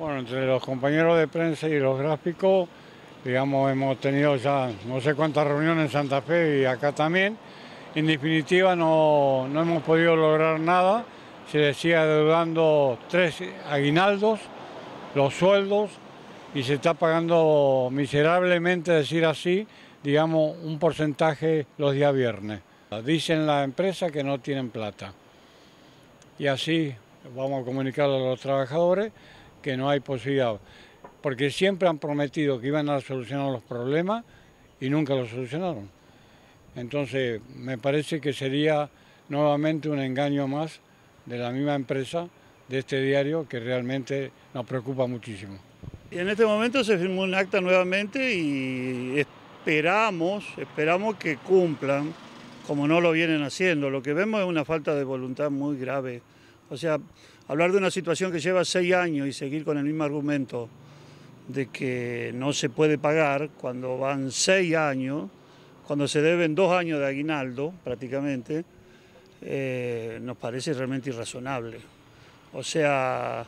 Bueno, entre los compañeros de prensa y los gráficos, digamos, hemos tenido ya no sé cuántas reuniones en Santa Fe y acá también. En definitiva, no hemos podido lograr nada. Se les sigue adeudando 3 aguinaldos, los sueldos, y se está pagando miserablemente, decir así, digamos, un porcentaje los días viernes. Dicen la empresa que no tienen plata. Y así vamos a comunicarle a los trabajadores que no hay posibilidad, porque siempre han prometido que iban a solucionar los problemas y nunca los solucionaron. Entonces, me parece que sería nuevamente un engaño más de la misma empresa, de este diario, que realmente nos preocupa muchísimo. Y en este momento se firmó un acta nuevamente y esperamos que cumplan, como no lo vienen haciendo. Lo que vemos es una falta de voluntad muy grave. O sea, hablar de una situación que lleva 6 años y seguir con el mismo argumento de que no se puede pagar cuando van 6 años, cuando se deben 2 años de aguinaldo prácticamente, nos parece realmente irrazonable. O sea,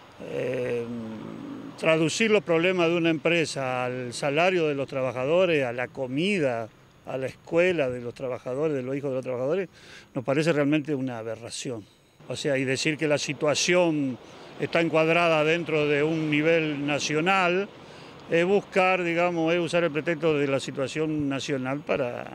traducir los problemas de una empresa al salario de los trabajadores, a la comida, a la escuela de los trabajadores, de los hijos de los trabajadores, nos parece realmente una aberración. O sea, y decir que la situación está encuadrada dentro de un nivel nacional, es buscar, digamos, es usar el pretexto de la situación nacional para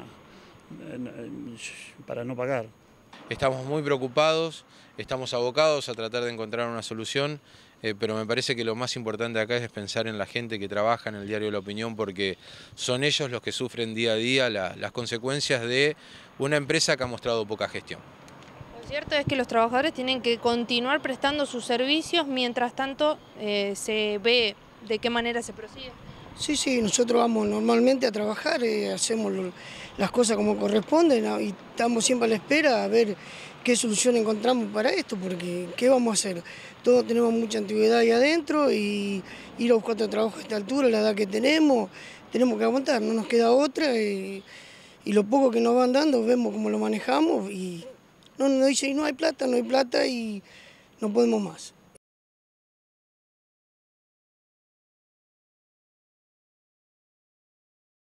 no pagar. Estamos muy preocupados, estamos abocados a tratar de encontrar una solución, pero me parece que lo más importante acá es pensar en la gente que trabaja en el diario La Opinión, porque son ellos los que sufren día a día las consecuencias de una empresa que ha mostrado poca gestión. Lo cierto es que los trabajadores tienen que continuar prestando sus servicios, mientras tanto se ve de qué manera se prosigue. Sí, nosotros vamos normalmente a trabajar, hacemos las cosas como corresponden, ¿no? Y estamos siempre a la espera a ver qué solución encontramos para esto, porque ¿qué vamos a hacer? Todos tenemos mucha antigüedad ahí adentro y ir a buscar otro trabajo a esta altura, la edad que tenemos que aguantar, no nos queda otra y lo poco que nos van dando vemos cómo lo manejamos y no dice no hay plata y no podemos más.